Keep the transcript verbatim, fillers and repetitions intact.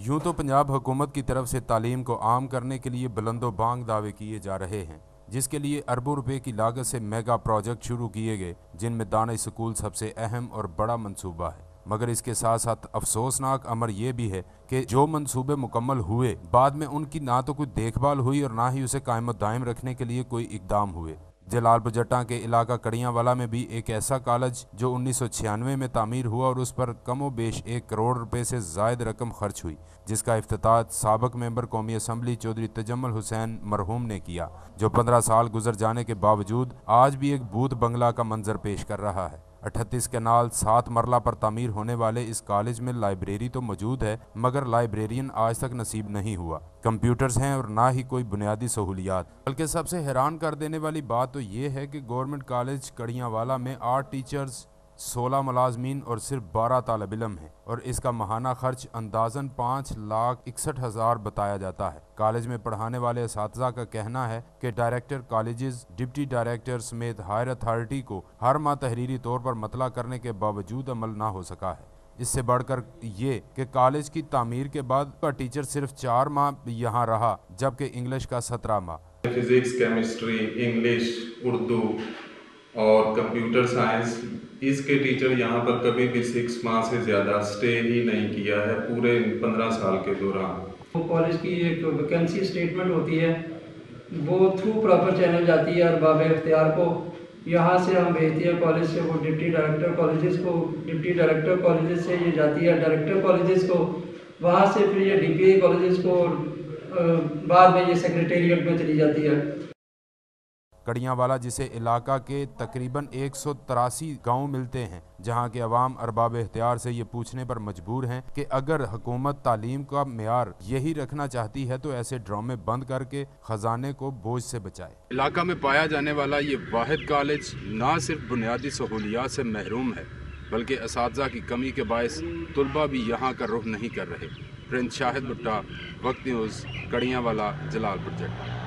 यूं तो पंजाब हुकूमत की तरफ से तालीम को आम करने के लिए बुलंदो बांग दावे किए जा रहे हैं, जिसके लिए अरबों रुपए की लागत से मेगा प्रोजेक्ट शुरू किए गए, जिनमें दानिश स्कूल सबसे अहम और बड़ा मंसूबा है। मगर इसके साथ साथ अफसोसनाक अमर ये भी है कि जो मंसूबे मुकम्मल हुए, बाद में उनकी ना तो कोई देखभाल हुई और ना ही उसे कायम दायम रखने के लिए कोई इकदाम हुए। जलालपुर जट्टा के इलाका कड़ियांवाला में भी एक ऐसा कॉलेज जो उन्नीस सौ छियानवे में तामीर हुआ और उस पर कमो बेश एक करोड़ रुपए से ज़ायद रकम खर्च हुई, जिसका इफ्तिताह साबिक मेंबर कौमी असम्बली चौधरी तजम्मुल हुसैन मरहूम ने किया, जो पंद्रह साल गुजर जाने के बावजूद आज भी एक भूत बंगला का मंजर पेश कर रहा है। अठतीस कनाल सात मरला पर तामीर होने वाले इस कॉलेज में लाइब्रेरी तो मौजूद है, मगर लाइब्रेरियन आज तक नसीब नहीं हुआ। कंप्यूटर्स हैं और ना ही कोई बुनियादी सहूलियात। बल्कि सबसे हैरान कर देने वाली बात तो ये है कि गवर्नमेंट कॉलेज कड़ियांवाला में आठ टीचर्स, सोलह मुलाजमीन और सिर्फ बारह तालिब इल्म हैं, और इसका माहाना खर्च अंदाजन पाँच लाख इकसठ हज़ार बताया जाता है। कॉलेज में पढ़ाने वाले असातिज़ा का कहना है कि डायरेक्टर कॉलेजेस, डिप्टी डायरेक्टर समेत हायर अथॉरिटी को हर माह तहरीरी तौर पर मतला करने के बावजूद अमल ना हो सका है। इससे बढ़कर ये कि कॉलेज की तामीर के बाद का टीचर सिर्फ चार माह यहाँ रहा, जबकि इंग्लिश का सत्रह माह। फिजिक्स, केमिस्ट्री, इंग्लिश, उर्दू और कंप्यूटर साइंस, इसके टीचर यहाँ पर कभी भी सिक्स माह से ज़्यादा स्टे ही नहीं किया है पूरे पंद्रह साल के दौरान। तो कॉलेज की एक वैकेंसी स्टेटमेंट होती है, वो थ्रू प्रॉपर चैनल जाती है अरबाब इख्तियार को। यहाँ से हम भेजते हैं कॉलेज से, वो डिप्टी डायरेक्टर कॉलेजेस को, डिप्टी डायरेक्टर कॉलेजेस से ये जाती है डायरेक्टर कॉलेजेस को, वहाँ से फिर ये डीपीए कॉलेजेस को, बाद में ये सेक्रेटेरिएट में चली जाती है। कड़ियांवाला जिसे इलाका के तकरीबन एक सौ तिरासी गाँव मिलते हैं, जहाँ के अवाम अरबाब इख्तियार से ये पूछने पर मजबूर हैं कि अगर हुकूमत तालीम का मेयार यही रखना चाहती है तो ऐसे ड्रामे बंद करके खजाने को बोझ से बचाए। इलाका में पाया जाने वाला ये वाहिद कॉलेज ना सिर्फ बुनियादी सहूलियात से महरूम है, बल्कि असातिज़ा की कमी के बायस तुलबा भी यहाँ का रुख नहीं कर रहे। प्रिंस शाहिद भुट्टा, वक्त न्यूज़, कड़ियांवाला, जलालपुर जट्टा।